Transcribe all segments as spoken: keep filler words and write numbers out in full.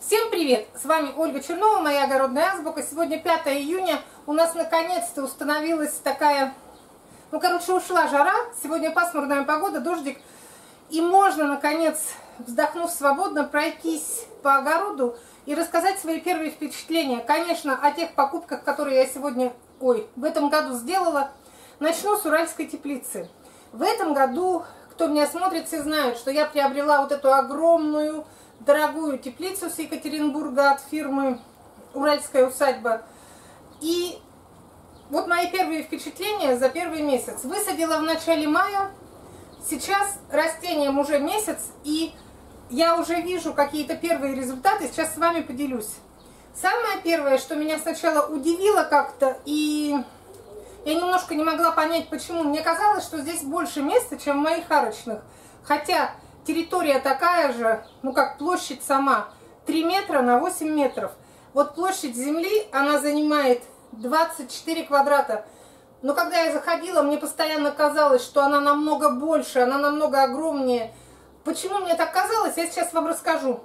Всем привет! С вами Ольга Чернова, моя огородная азбука. Сегодня пятое июня. У нас наконец-то установилась такая... Ну, короче, ушла жара. Сегодня пасмурная погода, дождик. И можно, наконец, вздохнув свободно, пройтись по огороду и рассказать свои первые впечатления. Конечно, о тех покупках, которые я сегодня... Ой, в этом году сделала. Начну с уральской теплицы. В этом году, кто меня смотрит, все знают, что я приобрела вот эту огромную... дорогую теплицу с Екатеринбурга от фирмы «Уральская усадьба». И вот мои первые впечатления за первый месяц. Высадила в начале мая, сейчас растениям уже месяц, и я уже вижу какие-то первые результаты, сейчас с вами поделюсь. Самое первое, что меня сначала удивило как-то, и я немножко не могла понять, почему. Мне казалось, что здесь больше места, чем в моих арочных. Хотя... территория такая же, ну как площадь сама, три метра на восемь метров. Вот площадь земли, она занимает двадцать четыре квадрата. Но когда я заходила, мне постоянно казалось, что она намного больше, она намного огромнее. Почему мне так казалось, я сейчас вам расскажу.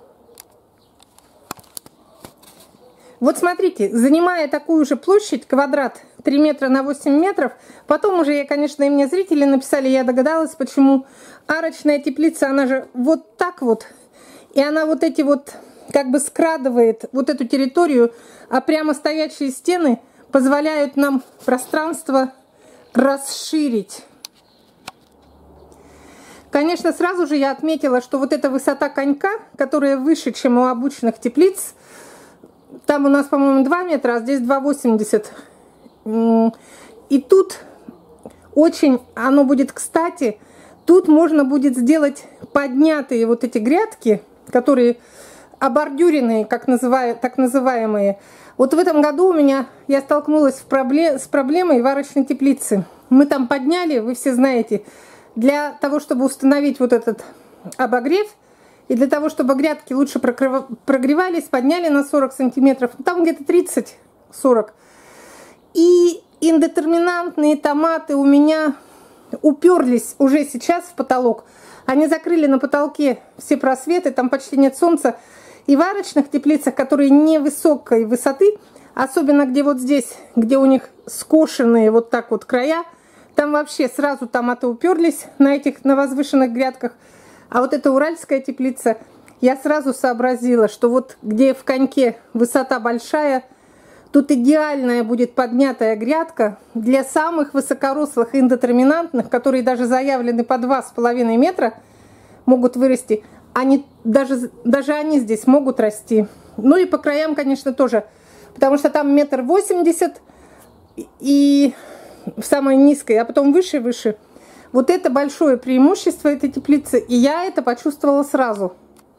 Вот смотрите, занимая такую же площадь, квадрат, три метра на восемь метров, потом уже, я, конечно, и мне зрители написали, я догадалась, почему арочная теплица, она же вот так вот, и она вот эти вот, как бы скрадывает вот эту территорию, а прямо стоящие стены позволяют нам пространство расширить. Конечно, сразу же я отметила, что вот эта высота конька, которая выше, чем у обычных теплиц, там у нас, по-моему, два метра, а здесь два восемьдесят. И тут очень оно будет кстати. Тут можно будет сделать поднятые вот эти грядки, которые обордюренные, как называют, так называемые. Вот в этом году у меня я столкнулась в проблем, с проблемой варочной теплицы. Мы там подняли, вы все знаете, для того, чтобы установить вот этот обогрев, и для того, чтобы грядки лучше прогревались, подняли на сорок сантиметров, там где-то тридцать-сорок. И индетерминантные томаты у меня уперлись уже сейчас в потолок. Они закрыли на потолке все просветы, там почти нет солнца. И в арочных теплицах, которые невысокой высоты, особенно где вот здесь, где у них скошенные вот так вот края, там вообще сразу томаты уперлись на этих, на возвышенных грядках. А вот эта уральская теплица, я сразу сообразила, что вот где в коньке высота большая, тут идеальная будет поднятая грядка для самых высокорослых индетерминантных, которые даже заявлены по два с половиной метра, могут вырасти. Они, даже, даже они здесь могут расти. Ну и по краям, конечно, тоже. Потому что там метр восемьдесят и в самой низкой, а потом выше и выше. Вот это большое преимущество этой теплицы, и я это почувствовала сразу.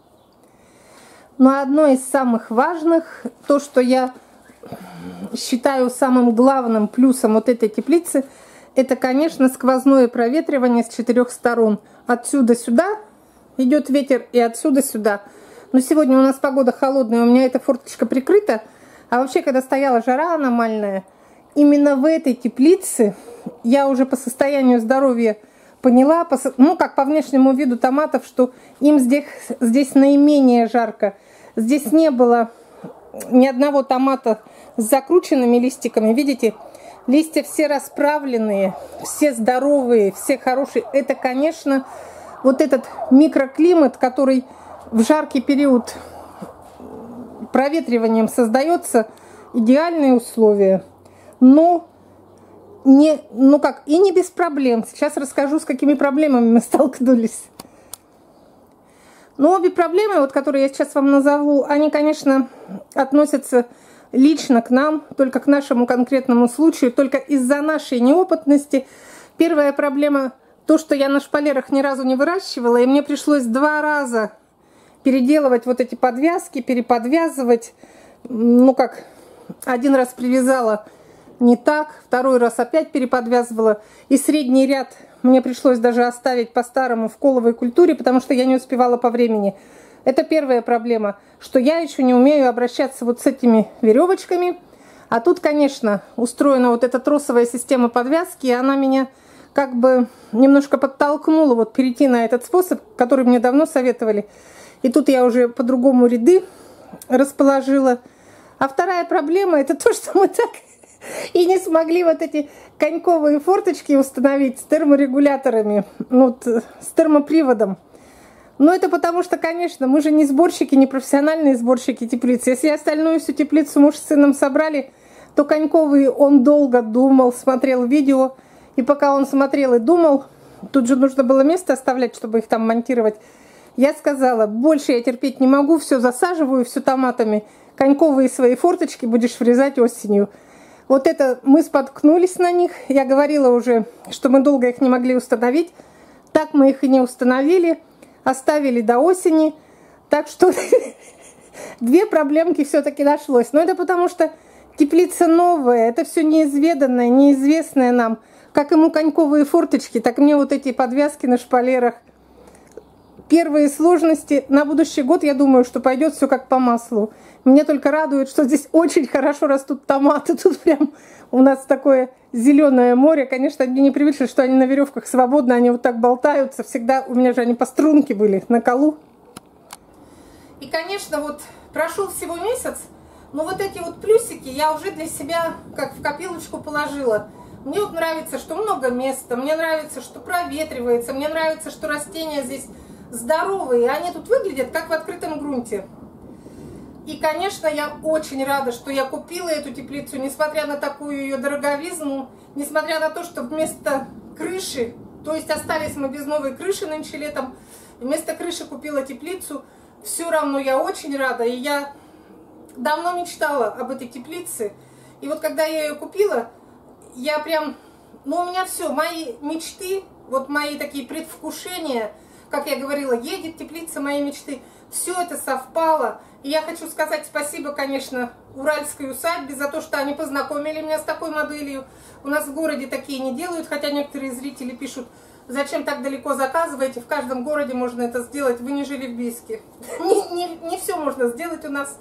Но одно из самых важных, то, что я считаю самым главным плюсом вот этой теплицы, это, конечно, сквозное проветривание с четырех сторон. Отсюда сюда идет ветер, и отсюда сюда. Но сегодня у нас погода холодная, у меня эта форточка прикрыта. А вообще, когда стояла жара аномальная, именно в этой теплице я уже по состоянию здоровья поняла, по, ну как по внешнему виду томатов, что им здесь, здесь наименее жарко. Здесь не было ни одного томата с закрученными листиками. Видите, листья все расправленные, все здоровые, все хорошие. Это, конечно, вот этот микроклимат, который в жаркий период проветриванием создается, идеальные условия. Но не, ну как, и не без проблем. Сейчас расскажу, с какими проблемами мы столкнулись. Но обе проблемы, вот, которые я сейчас вам назову, они, конечно, относятся лично к нам, только к нашему конкретному случаю, только из-за нашей неопытности. Первая проблема, то, что я на шпалерах ни разу не выращивала, и мне пришлось два раза переделывать вот эти подвязки, переподвязывать. Ну как, один раз привязала не так, второй раз опять переподвязывала. И средний ряд мне пришлось даже оставить по-старому в коловой культуре, потому что я не успевала по времени. Это первая проблема, что я еще не умею обращаться вот с этими веревочками. А тут, конечно, устроена вот эта тросовая система подвязки, и она меня как бы немножко подтолкнула вот перейти на этот способ, который мне давно советовали. И тут я уже по-другому ряды расположила. А вторая проблема это то, что мы так и не смогли вот эти коньковые форточки установить с терморегуляторами, ну, с термоприводом. Но это потому что, конечно, мы же не сборщики, не профессиональные сборщики теплиц. Если остальную всю теплицу муж с сыном собрали, то коньковые он долго думал, смотрел видео. И пока он смотрел и думал, тут же нужно было место оставлять, чтобы их там монтировать. Я сказала, больше я терпеть не могу, все засаживаю, все томатами. Коньковые свои форточки будешь врезать осенью. Вот это мы споткнулись на них. Я говорила уже, что мы долго их не могли установить. Так мы их и не установили. Оставили до осени. Так что две проблемки все-таки нашлось. Но это потому что теплица новая. Это все неизведанное, неизвестное нам. Как ему коньковые форточки, так мне вот эти подвязки на шпалерах. Первые сложности на будущий год, я думаю, что пойдет все как по маслу. Меня только радует, что здесь очень хорошо растут томаты. Тут прям у нас такое зеленое море. Конечно, мне не привычно, что они на веревках свободно, они вот так болтаются. Всегда у меня же они по струнке были на колу. И, конечно, вот прошел всего месяц, но вот эти вот плюсики я уже для себя как в копилочку положила. Мне вот нравится, что много места, мне нравится, что проветривается, мне нравится, что растения здесь здоровые, они тут выглядят как в открытом грунте. И, конечно, я очень рада, что я купила эту теплицу, несмотря на такую ее дороговизну, несмотря на то, что вместо крыши, то есть остались мы без новой крыши нынче летом, вместо крыши купила теплицу, все равно я очень рада, и я давно мечтала об этой теплице, и вот когда я ее купила, я прям, ну у меня все, мои мечты, вот мои такие предвкушения, как я говорила, едет теплица моей мечты, все это совпало. И я хочу сказать спасибо, конечно, Уральской усадьбе за то, что они познакомили меня с такой моделью. У нас в городе такие не делают, хотя некоторые зрители пишут, зачем так далеко заказываете, в каждом городе можно это сделать, вы не жили в Бийске. Не, не, не все можно сделать у нас.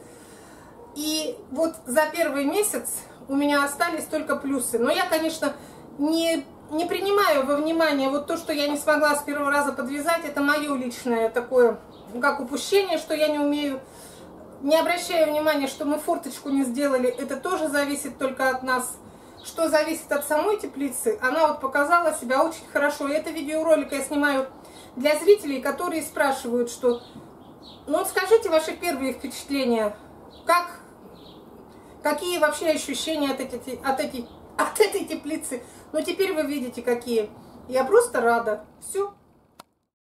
И вот за первый месяц у меня остались только плюсы. Но я, конечно, не... не принимаю во внимание вот то, что я не смогла с первого раза подвязать. Это мое личное такое, как упущение, что я не умею. Не обращаю внимания, что мы форточку не сделали. Это тоже зависит только от нас. Что зависит от самой теплицы, она вот показала себя очень хорошо. И это видеоролик я снимаю для зрителей, которые спрашивают, что... Ну вот скажите ваши первые впечатления. Как... Какие вообще ощущения от этой, от этой, от этой теплицы? Но теперь вы видите, какие. Я просто рада. Все.